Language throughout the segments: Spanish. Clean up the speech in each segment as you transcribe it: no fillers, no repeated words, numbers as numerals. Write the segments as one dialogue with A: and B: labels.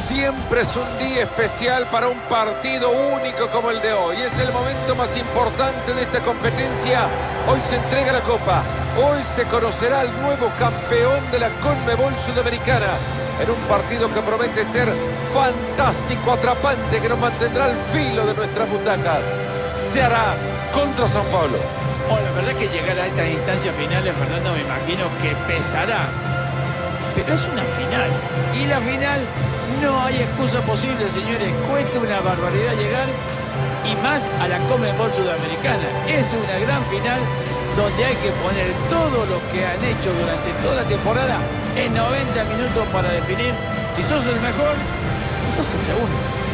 A: Siempre es un día especial para un partido único como el de hoy. Es el momento más importante de esta competencia. Hoy se entrega la Copa. Hoy se conocerá al nuevo campeón de la Conmebol Sudamericana. En un partido que promete ser fantástico, atrapante, que nos mantendrá al filo de nuestras butacas. Se hará contra São Paulo.
B: Bueno, la verdad que llegar a estas instancias finales, Fernando, me imagino que pesará. Pero es una final. Y la final no hay excusa posible, señores. Cuesta una barbaridad llegar. Y más a la Conmebol Sudamericana. Es una gran final donde hay que poner todo lo que han hecho durante toda la temporada en 90 minutos para definir si sos el mejor o sos el segundo.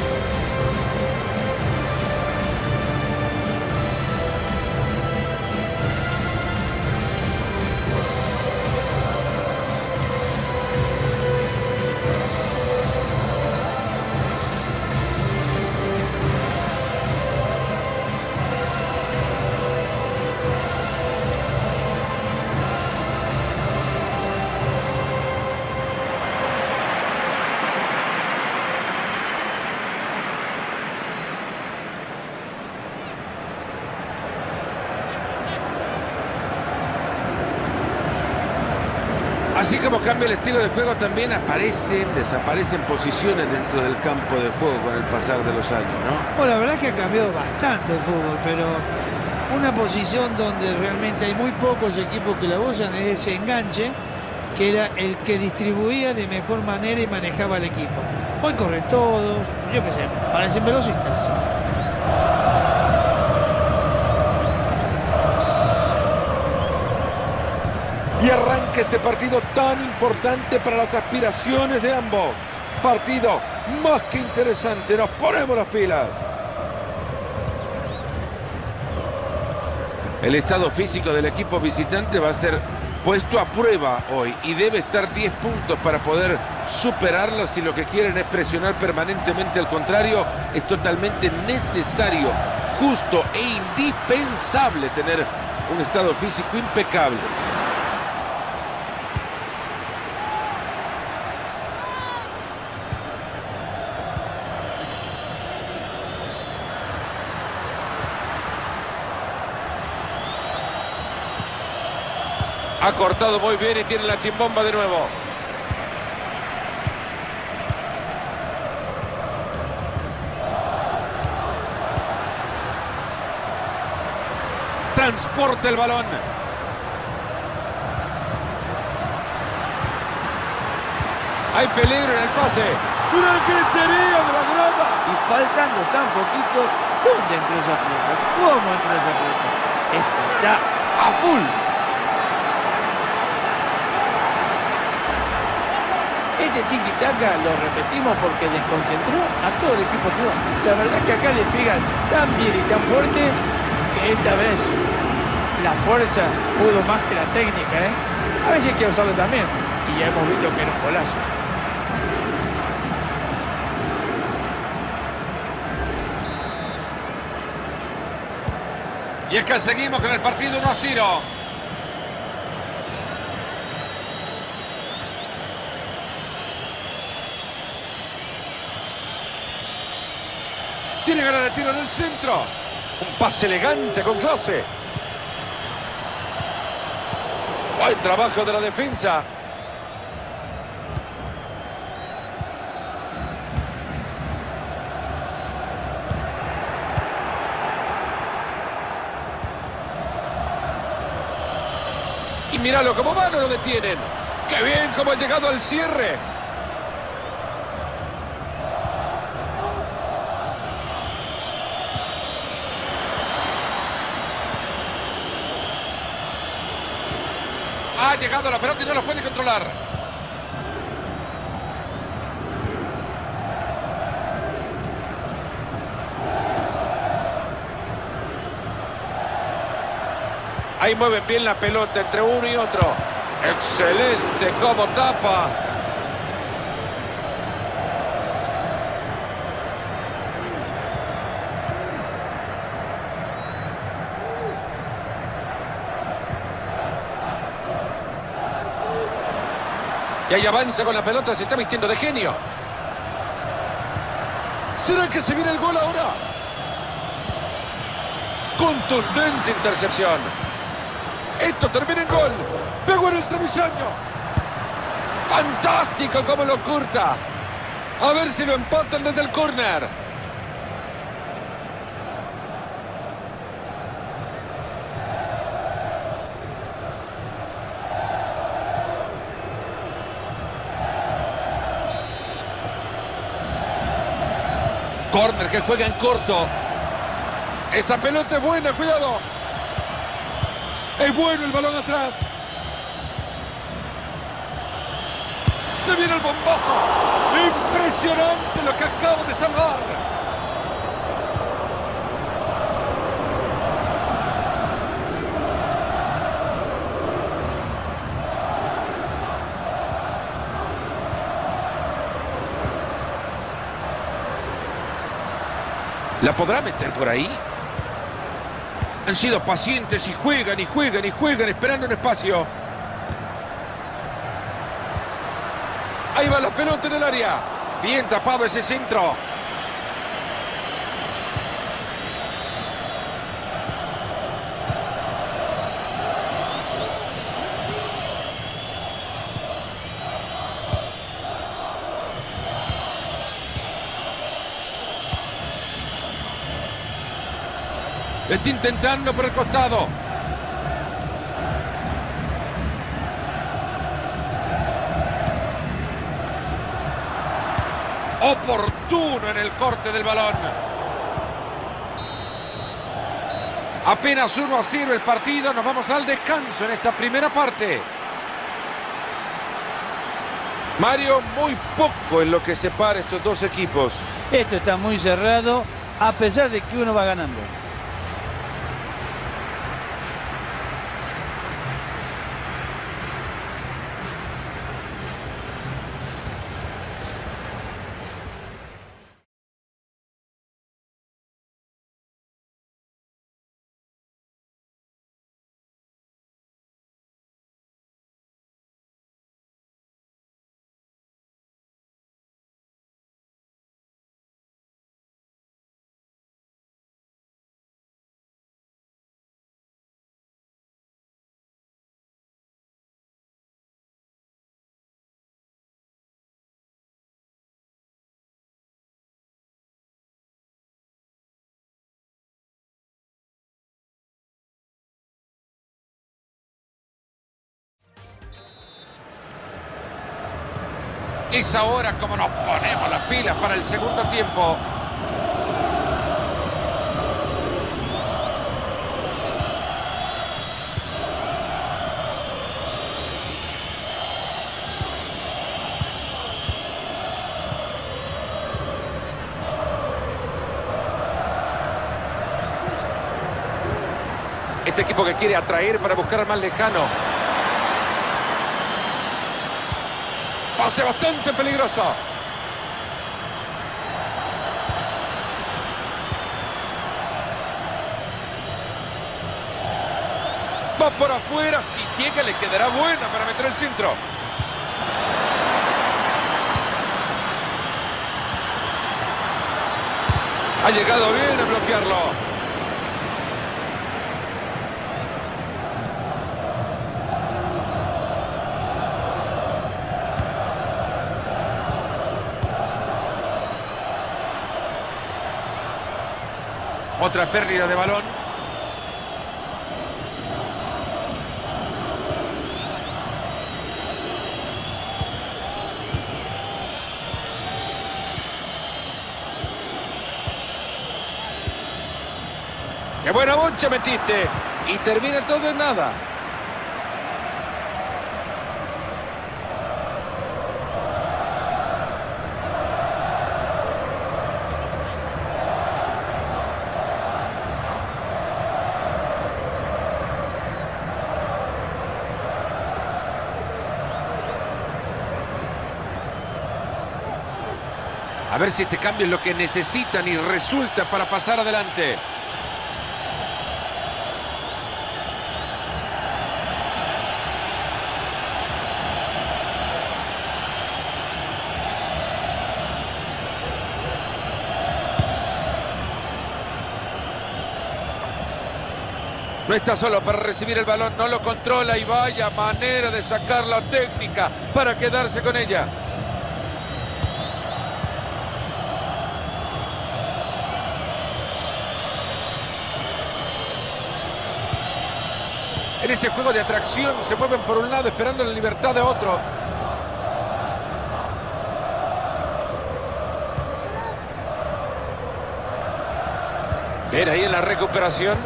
A: Así como cambia el estilo de juego, también desaparecen posiciones dentro del campo de juego con el pasar de los años, ¿no?
C: Bueno, la verdad es que ha cambiado bastante el fútbol, pero una posición donde realmente hay muy pocos equipos que la usan es ese enganche, que era el que distribuía de mejor manera y manejaba el equipo. Hoy corren todos, yo qué sé, parecen velocistas.
A: Y arranca este partido tan importante para las aspiraciones de ambos. Partido más que interesante. Nos ponemos las pilas. El estado físico del equipo visitante va a ser puesto a prueba hoy. Y debe estar 10 puntos para poder superarlo. Si lo que quieren es presionar permanentemente al contrario, es totalmente necesario, justo e indispensable tener un estado físico impecable. Ha cortado muy bien y tiene la chimbomba de nuevo. Transporta el balón. Hay peligro en el pase. ¡Una gritería de la grada!
B: Y faltando tan poquito, ¿dónde entró esa pelota? ¿Cómo entró esa pelota? Esto está a full. Este tiki-taka lo repetimos porque desconcentró a todo el equipo rival. La verdad que acá le pegan tan bien y tan fuerte que esta vez la fuerza pudo más que la técnica, ¿eh? A veces hay que usarlo también. Y ya hemos visto que era un golazo.
A: Y es que seguimos con el partido 1-0. Tiene ganas de tiro en el centro. Un pase elegante con clase. Buen trabajo de la defensa. Y míralo cómo va, no lo detienen. ¡Qué bien cómo ha llegado al cierre! Ha llegado la pelota y no lo puede controlar. Ahí mueven bien la pelota entre uno y otro. Excelente como tapa. Y ahí avanza con la pelota, se está vistiendo de genio. ¿Será que se viene el gol ahora? Contundente intercepción. Esto termina en gol. Pegó en el travesaño. Fantástico cómo lo corta. A ver si lo empatan desde el córner. Córner que juega en corto. Esa pelota es buena, cuidado. Es bueno el balón atrás. Se viene el bombazo. Impresionante lo que acabo de salvar. ¿La podrá meter por ahí? Han sido pacientes y juegan y juegan y juegan esperando un espacio. Ahí va la pelota en el área. Bien tapado ese centro. Está intentando por el costado. Oportuno en el corte del balón. Apenas 1-0 el partido. Nos vamos al descanso en esta primera parte. Mario, muy poco en lo que separa estos dos equipos.
B: Esto está muy cerrado, a pesar de que uno va ganando.
A: Es ahora como nos ponemos las pilas para el segundo tiempo. Este equipo que quiere atraer para buscar al más lejano. Pase bastante peligroso. Va por afuera. Si llega le quedará buena para meter el centro. Ha llegado bien a bloquearlo. Otra pérdida de balón. ¡Qué buena boncha metiste! Y termina todo en nada. A ver si este cambio es lo que necesitan y resulta para pasar adelante. No está solo para recibir el balón, no lo controla y vaya manera de sacar la técnica para quedarse con ella. En ese juego de atracción se mueven por un lado esperando la libertad de otro. Bien, ahí en la recuperación.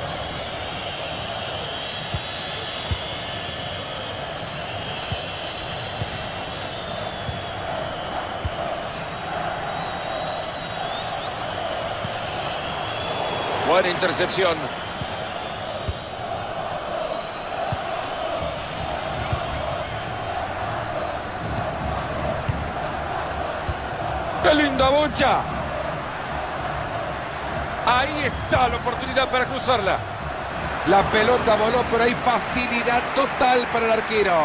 A: Buena intercepción. ¡Qué linda bocha! Ahí está la oportunidad para cruzarla. La pelota voló, pero hay facilidad total para el arquero.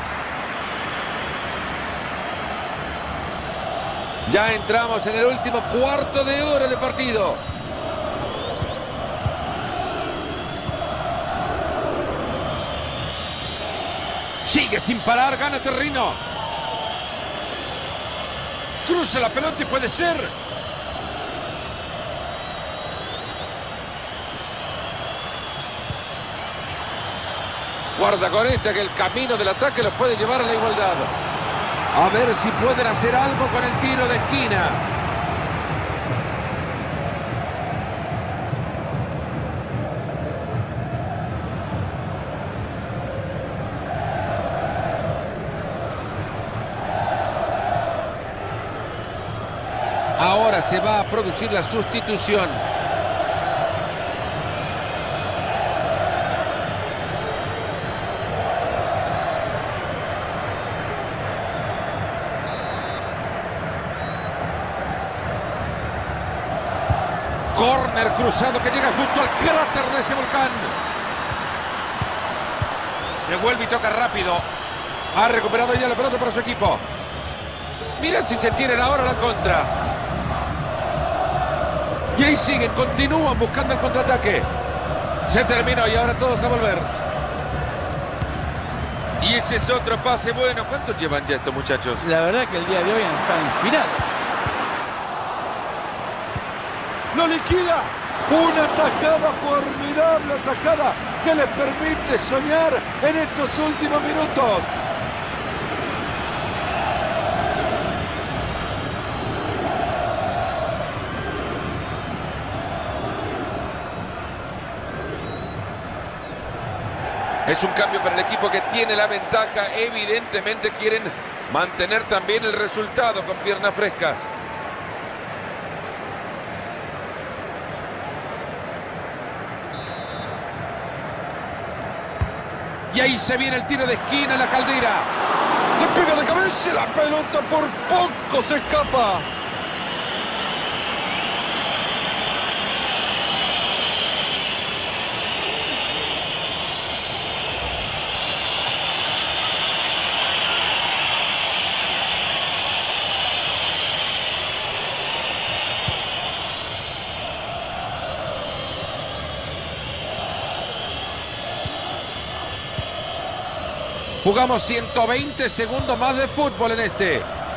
A: Ya entramos en el último cuarto de hora de partido. Sigue sin parar, gana terreno. Cruza la pelota y puede ser. Guarda con esta, que el camino del ataque los puede llevar a la igualdad. A ver si pueden hacer algo con el tiro de esquina. Ahora se va a producir la sustitución. Córner cruzado que llega justo al cráter de ese volcán. Devuelve y toca rápido. Ha recuperado ya la pelota para su equipo. Mira si se tienen ahora la contra. Y ahí siguen, continúan buscando el contraataque. Se terminó y ahora todos a volver. Y ese es otro pase bueno. ¿Cuántos llevan ya estos muchachos?
B: La verdad que el día de hoy están inspirados.
A: ¡Lo liquida! Una tajada formidable, tajada que les permite soñar en estos últimos minutos. Es un cambio para el equipo que tiene la ventaja. Evidentemente quieren mantener también el resultado con piernas frescas. Y ahí se viene el tiro de esquina en la Caldera. Le pega de cabeza y la pelota por poco se escapa. Jugamos 120 segundos más de fútbol en este.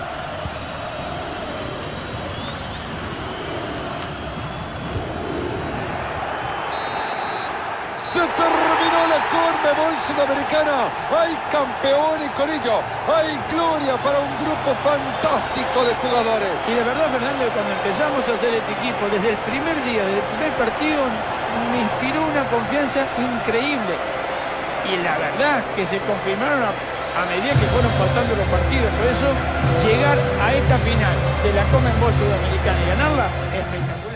A: Se terminó la Conmebol Sudamericana. Hay campeones con ello. Hay gloria para un grupo fantástico de jugadores.
B: Y de verdad, Fernando, cuando empezamos a hacer este equipo, desde el primer día, desde el primer partido, me inspiró una confianza increíble. Y la verdad que se confirmaron a medida que fueron pasando los partidos. Por eso, llegar a esta final de la Conmebol Sudamericana y ganarla es espectacular.